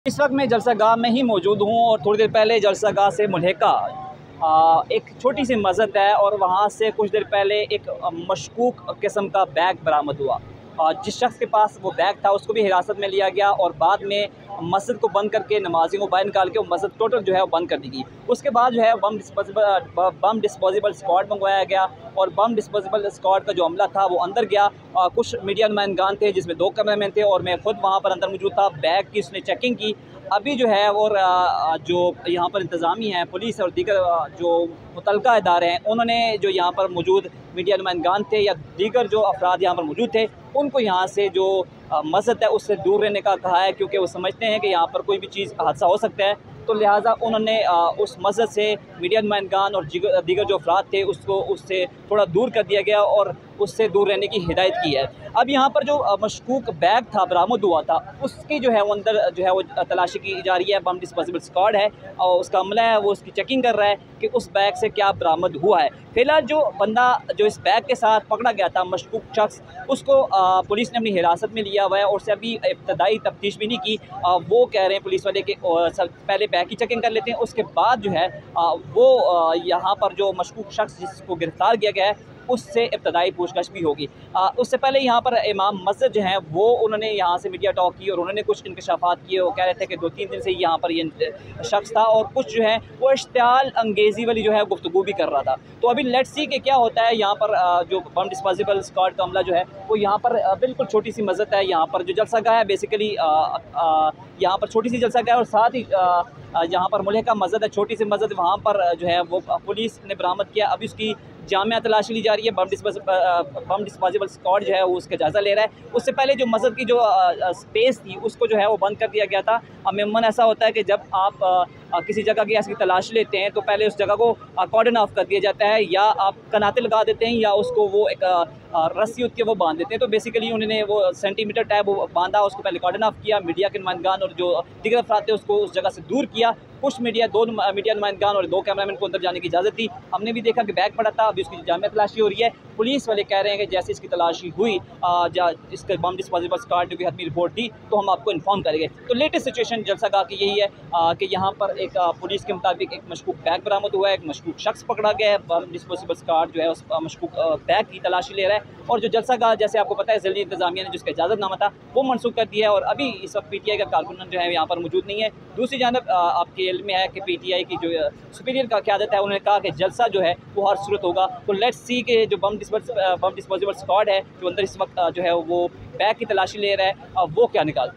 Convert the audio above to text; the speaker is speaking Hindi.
इस वक्त मैं जलसागाह में ही मौजूद हूँ और थोड़ी देर पहले जलसागाह से मुल्हिका एक छोटी सी मस्जिद है और वहाँ से कुछ देर पहले एक मशकूक किस्म का बैग बरामद हुआ। जिस शख्स के पास वो बैग था उसको भी हिरासत में लिया गया और बाद में मस्जिद को बंद करके नमाजियों को बाहर निकाल के वो मस्जिद टोटल जो है वो बंद कर दी गई। उसके बाद जो है बम डिस्पोजेबल स्क्वाड मंगवाया गया और बम डिस्पोजेबल स्क्वाड का जो अमला था वो अंदर गया। कुछ मीडिया नुमाइंदान थे जिसमें 2 कैमरामैन थे और मैं खुद वहाँ पर अंदर मौजूद था। बैग की उसने चेकिंग की। अभी जो है और जो यहाँ पर इंतज़ामी है, पुलिस और दीगर जो मुतलका इदारे हैं, उन्होंने जो यहाँ पर मौजूद मीडिया नुमाइंदान थे या दीगर जो अफराद यहाँ पर मौजूद थे उनको यहाँ से जो मस्जिद है उससे दूर रहने का कहा है, क्योंकि वो समझते हैं कि यहाँ पर कोई भी चीज़ हादसा हो सकता है। तो लिहाजा उन्होंने उस मस्जिद से मीडिया नुमाइंदान और दीगर जो अफराद थे उससे थोड़ा दूर कर दिया गया और उससे दूर रहने की हिदायत की है। अब यहाँ पर जो मशकूक बैग था बरामद हुआ था उसकी जो है वो अंदर जो है वो तलाशी की जा रही है। बम डिस्पोजेबल स्क्वाड है और उसका अमला है वो उसकी चेकिंग कर रहा है कि उस बैग से क्या बरामद हुआ है। फिलहाल जो बंदा जो इस बैग के साथ पकड़ा गया था, मशकूक शख्स, उसको पुलिस ने अपनी हिरासत में लिया हुआ है और उससे अभी इब्तदाई तफ्तीश भी नहीं की। वो कह रहे हैं पुलिस वाले कि पहले बैग की चेकिंग कर लेते हैं, उसके बाद जो है वो यहाँ पर जो मशकूक शख्स जिसको गिरफ्तार किया गया है उससे इब्तदाई पूछताछ भी होगी। उससे पहले यहाँ पर इमाम मस्जिद जो हैं वो उन्होंने यहाँ से मीडिया टॉक की और उन्होंने कुछ इंकशाफात किए। वो कह रहे थे कि 2-3 दिन से यहाँ पर ये शख्स था और कुछ जो है वो इश्तियाल अंगेज़ी वाली जो है गुफ्तगू भी कर रहा था। तो अभी लेट्स सी कि क्या होता है। यहाँ पर जो बम डिस्पोजेबल स्क्वाड का अमला जो है वो यहाँ पर बिल्कुल छोटी सी मस्जिद है, यहाँ पर जो जलसागाह है बेसिकली यहाँ पर छोटी सी जलसागाह है और साथ ही यहाँ पर मुल्हिका मस्जिद है, छोटी सी मस्जिद, वहाँ पर जो है वो पुलिस ने बरामद किया। अभी उसकी जामिया तलाशी ली जा रही है। बम डिस्पोजेबल स्क्वाड जो है वो उसका जायज़ा ले रहा है। उससे पहले जो मस्जिद की जो स्पेस थी उसको जो है वो बंद कर दिया गया था। अमूमन ऐसा होता है कि जब आप किसी जगह की ऐसी तलाश लेते हैं तो पहले उस जगह को कॉर्डन ऑफ कर दिया जाता है या आप कनाते लगा देते हैं या उसको वो एक रस्सी होती है वो बांध देते हैं। तो बेसिकली उन्होंने वो सेंटीमीटर टैब वो बांधा, उसको पहले कॉर्डन ऑफ किया, मीडिया के नुमाइंदान और जो दीगर अफराद थे उसको उस जगह से दूर किया। कुछ दो मीडिया नुमाइंदान और 2 कैमरामैन को अंदर जाने की इजाज़त दी। हमने भी देखा कि बैग पड़ा था। अभी उसकी जामिया तलाशी हो रही है। पुलिस वाले कह रहे हैं कि जैसे इसकी तलाशी हुई इसके बम डिस्पोजेबल स्क्वाड ने भी हतमी रिपोर्ट दी तो हम आपको इन्फॉर्म करेंगे। तो लेटेस्ट सिचुएशन जलसागाह की यही है कि यहाँ पर एक पुलिस के मुताबिक एक मशकूक बैग बरामद हुआ है, एक मशकूक शख्स पकड़ा गया है। बम डिस्पोजेबल स्क्वाड जो है उस मशकूक बैग की तलाशी ले रहा है और जो जलसागाह जैसे आपको पता है ज़िली इंतज़ामिया ने जिसका इजाज़तनामा था वो मनसूख कर दिया है और अभी इस वक्त PTI का कारकुन जो है यहाँ पर मौजूद नहीं है। दूसरी जानब आपके इल्म में है कि PTI की जो सुपीरियर का क़यादत है उन्होंने कहा कि जलसा जो है वो हर सूरत होगा। तो लेट्स सी के जो बम डिस्पोजेबल स्क्वाड है जो अंदर इस वक्त जो है वो बैग की तलाशी ले रहा है वो क्या निकालता है।